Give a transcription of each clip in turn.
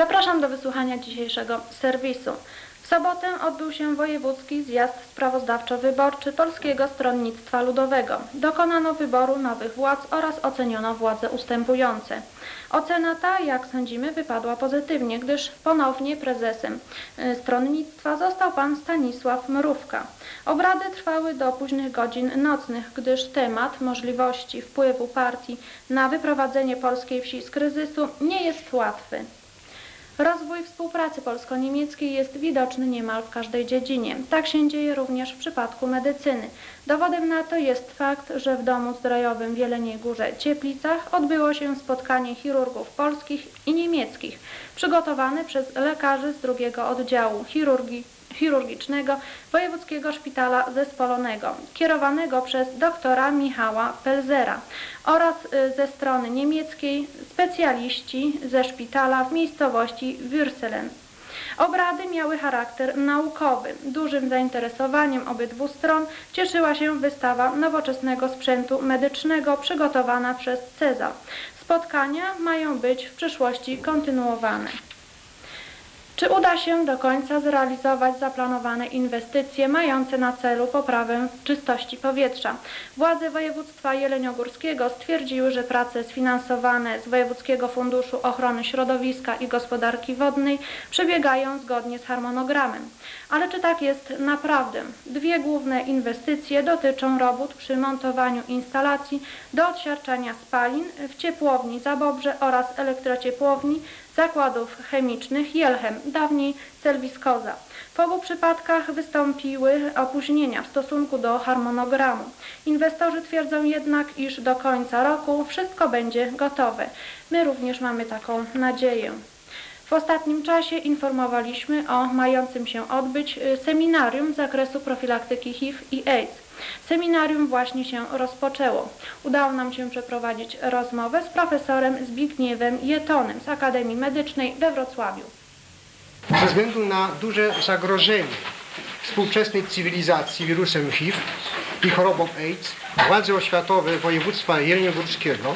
Zapraszam do wysłuchania dzisiejszego serwisu. W sobotę odbył się wojewódzki zjazd sprawozdawczo-wyborczy Polskiego Stronnictwa Ludowego. Dokonano wyboru nowych władz oraz oceniono władze ustępujące. Ocena ta, jak sądzimy, wypadła pozytywnie, gdyż ponownie prezesem stronnictwa został pan Stanisław Mrówka. Obrady trwały do późnych godzin nocnych, gdyż temat możliwości wpływu partii na wyprowadzenie polskiej wsi z kryzysu nie jest łatwy. Rozwój współpracy polsko-niemieckiej jest widoczny niemal w każdej dziedzinie. Tak się dzieje również w przypadku medycyny. Dowodem na to jest fakt, że w Domu Zdrojowym w Jeleniej Górze Cieplicach odbyło się spotkanie chirurgów polskich i niemieckich, przygotowane przez lekarzy z drugiego oddziału chirurgicznego Wojewódzkiego Szpitala Zespolonego, kierowanego przez doktora Michała Pelzera oraz ze strony niemieckiej specjaliści ze szpitala w miejscowości Würselen. Obrady miały charakter naukowy. Dużym zainteresowaniem obydwu stron cieszyła się wystawa nowoczesnego sprzętu medycznego przygotowana przez CESA. Spotkania mają być w przyszłości kontynuowane. Czy uda się do końca zrealizować zaplanowane inwestycje mające na celu poprawę czystości powietrza? Władze województwa jeleniogórskiego stwierdziły, że prace sfinansowane z Wojewódzkiego Funduszu Ochrony Środowiska i Gospodarki Wodnej przebiegają zgodnie z harmonogramem. Ale czy tak jest naprawdę? Dwie główne inwestycje dotyczą robót przy montowaniu instalacji do odsiarczania spalin w ciepłowni Zabobrze oraz elektrociepłowni zakładów chemicznych Jelchem, dawniej Celwiskoza. W obu przypadkach wystąpiły opóźnienia w stosunku do harmonogramu. Inwestorzy twierdzą jednak, iż do końca roku wszystko będzie gotowe. My również mamy taką nadzieję. W ostatnim czasie informowaliśmy o mającym się odbyć seminarium z zakresu profilaktyki HIV i AIDS. Seminarium właśnie się rozpoczęło. Udało nam się przeprowadzić rozmowę z profesorem Zbigniewem Jetonem z Akademii Medycznej we Wrocławiu. Ze względu na duże zagrożenie współczesnej cywilizacji wirusem HIV i chorobą AIDS, władze oświatowe województwa jeleniogórskiego,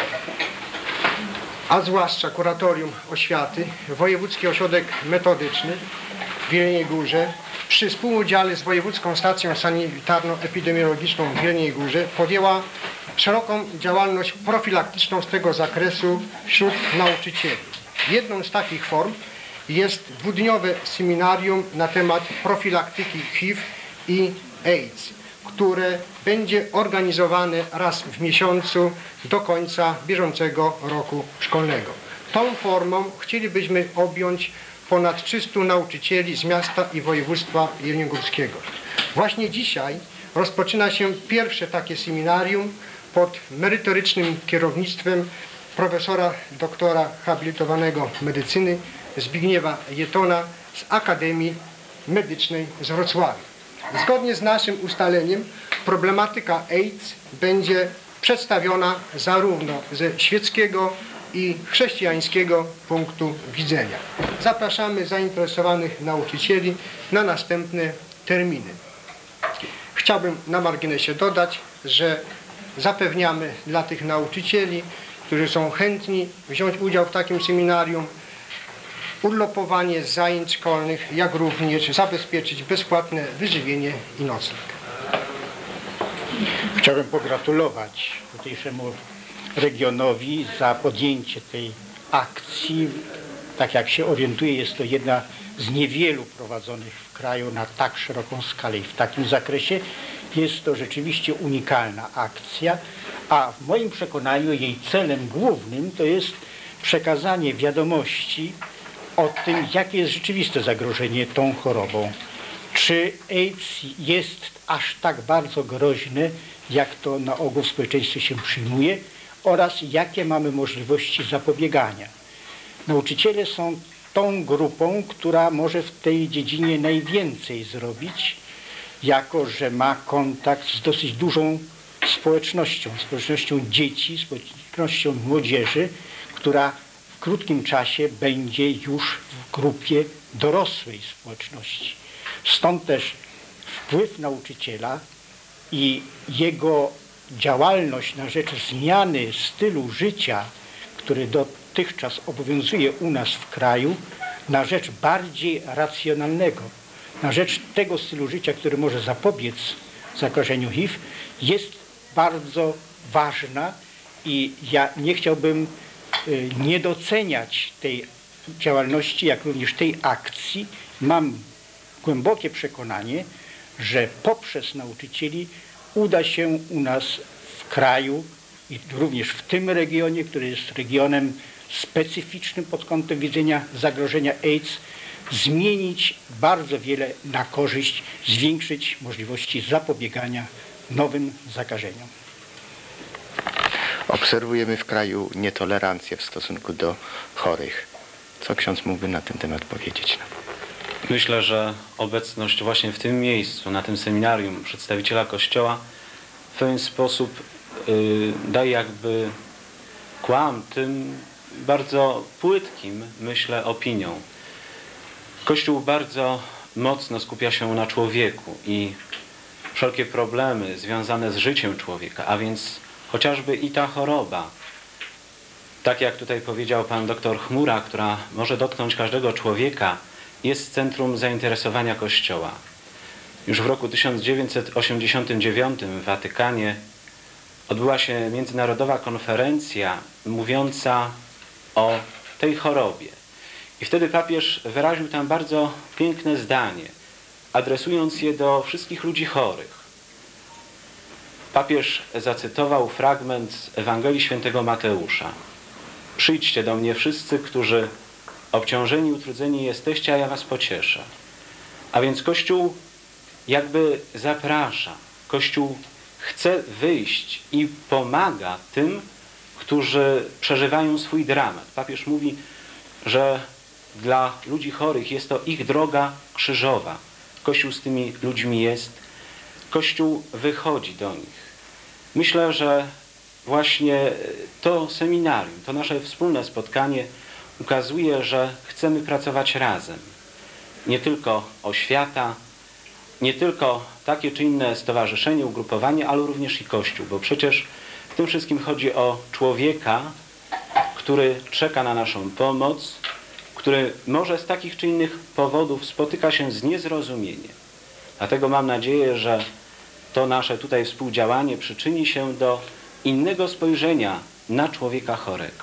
a zwłaszcza Kuratorium Oświaty, Wojewódzki Ośrodek Metodyczny w Jeleniej Górze przy współudziale z Wojewódzką Stacją Sanitarno-Epidemiologiczną w Jeleniej Górze podjęła szeroką działalność profilaktyczną z tego zakresu wśród nauczycieli. Jedną z takich form jest dwudniowe seminarium na temat profilaktyki HIV i AIDS, które będzie organizowane raz w miesiącu do końca bieżącego roku szkolnego. Tą formą chcielibyśmy objąć ponad 300 nauczycieli z miasta i województwa jeleniogórskiego. Właśnie dzisiaj rozpoczyna się pierwsze takie seminarium pod merytorycznym kierownictwem profesora doktora habilitowanego medycyny Zbigniewa Jetona z Akademii Medycznej z Wrocławia. Zgodnie z naszym ustaleniem problematyka AIDS będzie przedstawiona zarówno ze świeckiego i chrześcijańskiego punktu widzenia. Zapraszamy zainteresowanych nauczycieli na następne terminy. Chciałbym na marginesie dodać, że zapewniamy dla tych nauczycieli, którzy są chętni wziąć udział w takim seminarium, urlopowanie z zajęć szkolnych, jak również zabezpieczyć bezpłatne wyżywienie i nocleg. Chciałbym pogratulować tutejszemu regionowi za podjęcie tej akcji. Tak jak się orientuję, jest to jedna z niewielu prowadzonych w kraju na tak szeroką skalę i w takim zakresie. Jest to rzeczywiście unikalna akcja, a w moim przekonaniu jej celem głównym to jest przekazanie wiadomości o tym, jakie jest rzeczywiste zagrożenie tą chorobą. Czy AIDS jest aż tak bardzo groźne, jak to na ogół w społeczeństwie się przyjmuje, oraz jakie mamy możliwości zapobiegania. Nauczyciele są tą grupą, która może w tej dziedzinie najwięcej zrobić, jako że ma kontakt z dosyć dużą społecznością dzieci, społecznością młodzieży, która w krótkim czasie będzie już w grupie dorosłej społeczności. Stąd też wpływ nauczyciela i jego działalność na rzecz zmiany stylu życia, który do dotychczas obowiązuje u nas w kraju, na rzecz bardziej racjonalnego, na rzecz tego stylu życia, który może zapobiec zakażeniu HIV, jest bardzo ważna i ja nie chciałbym nie doceniać tej działalności, jak również tej akcji. Mam głębokie przekonanie, że poprzez nauczycieli uda się u nas w kraju i również w tym regionie, który jest regionem specyficznym pod kątem widzenia zagrożenia AIDS, zmienić bardzo wiele na korzyść, zwiększyć możliwości zapobiegania nowym zakażeniom. Obserwujemy w kraju nietolerancję w stosunku do chorych. Co ksiądz mógłby na ten temat powiedzieć? Myślę, że obecność właśnie w tym miejscu, na tym seminarium przedstawiciela Kościoła w pewien sposób daje jakby kłam tym bardzo płytkim, myślę, opiniom. Kościół bardzo mocno skupia się na człowieku i wszelkie problemy związane z życiem człowieka, a więc chociażby i ta choroba, tak jak tutaj powiedział pan doktor Chmura, która może dotknąć każdego człowieka, jest centrum zainteresowania Kościoła. Już w roku 1989 w Watykanie odbyła się międzynarodowa konferencja mówiąca o tej chorobie. I wtedy papież wyraził tam bardzo piękne zdanie, adresując je do wszystkich ludzi chorych. Papież zacytował fragment z Ewangelii Świętego Mateusza. Przyjdźcie do mnie wszyscy, którzy obciążeni, utrudzeni jesteście, a ja was pocieszę. A więc Kościół jakby zaprasza. Kościół chce wyjść i pomaga tym, którzy przeżywają swój dramat. Papież mówi, że dla ludzi chorych jest to ich droga krzyżowa. Kościół z tymi ludźmi jest. Kościół wychodzi do nich. Myślę, że właśnie to seminarium, to nasze wspólne spotkanie ukazuje, że chcemy pracować razem. Nie tylko oświata, nie tylko takie czy inne stowarzyszenie, ugrupowanie, ale również i Kościół, bo przecież w tym wszystkim chodzi o człowieka, który czeka na naszą pomoc, który może z takich czy innych powodów spotyka się z niezrozumieniem. Dlatego mam nadzieję, że to nasze tutaj współdziałanie przyczyni się do innego spojrzenia na człowieka chorego.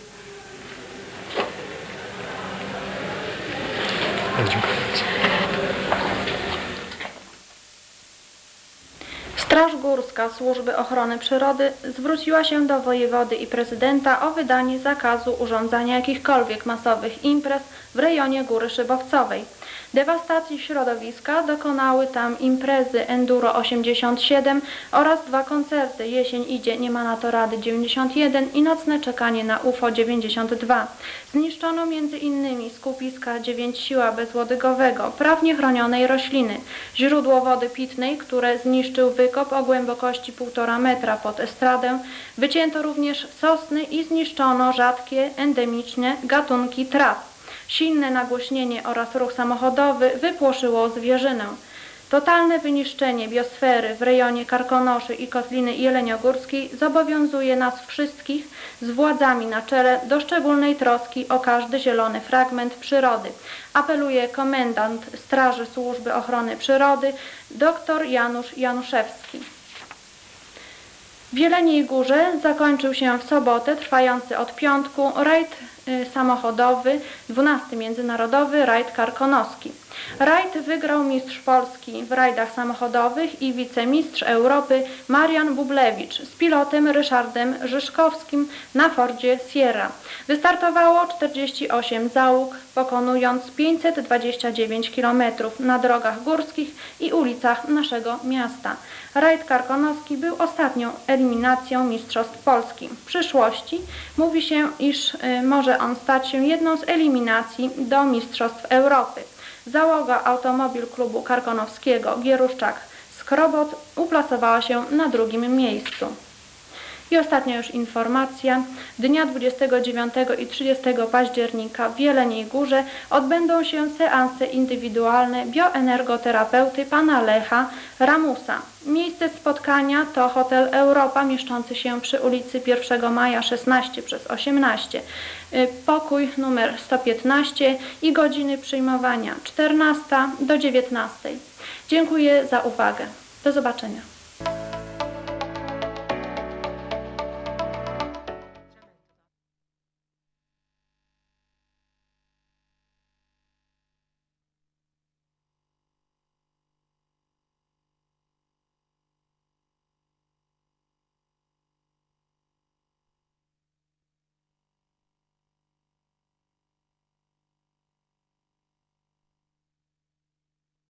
Straż Górska Służby Ochrony Przyrody zwróciła się do wojewody i prezydenta o wydanie zakazu urządzania jakichkolwiek masowych imprez w rejonie Góry Szybowcowej. Dewastacji środowiska dokonały tam imprezy Enduro 87 oraz 2 koncerty Jesień idzie, nie ma na to rady 91 i Nocne czekanie na UFO 92. Zniszczono m.in. skupiska 9 siła bezłodygowego, prawnie chronionej rośliny, źródło wody pitnej, które zniszczył wykop o głębokości 1,5 metra pod estradę. Wycięto również sosny i zniszczono rzadkie, endemiczne gatunki traw. Silne nagłośnienie oraz ruch samochodowy wypłoszyło zwierzynę. Totalne wyniszczenie biosfery w rejonie Karkonoszy i Kotliny Jeleniogórskiej zobowiązuje nas wszystkich z władzami na czele do szczególnej troski o każdy zielony fragment przyrody. Apeluje komendant Straży Służby Ochrony Przyrody dr Janusz Januszewski. W Jeleniej Górze zakończył się w sobotę trwający od piątku rajd samochodowy, 12. Międzynarodowy Rajd Karkonoski. Rajd wygrał mistrz Polski w rajdach samochodowych i wicemistrz Europy Marian Bublewicz z pilotem Ryszardem Rzyszkowskim na Fordzie Sierra. Wystartowało 48 załóg, pokonując 529 km na drogach górskich i ulicach naszego miasta. Rajd Karkonoski był ostatnią eliminacją Mistrzostw Polski. W przyszłości mówi się, iż może on stać się jedną z eliminacji do Mistrzostw Europy. Załoga Automobil Klubu Karkonoskiego Gieruszczak-Skrobot uplasowała się na 2. miejscu. I ostatnia już informacja. Dnia 29 i 30 października w Jeleniej Górze odbędą się seanse indywidualne bioenergoterapeuty pana Lecha Ramusa. Miejsce spotkania to Hotel Europa mieszczący się przy ulicy 1 Maja 16/18. Pokój numer 115 i godziny przyjmowania 14 do 19. Dziękuję za uwagę. Do zobaczenia.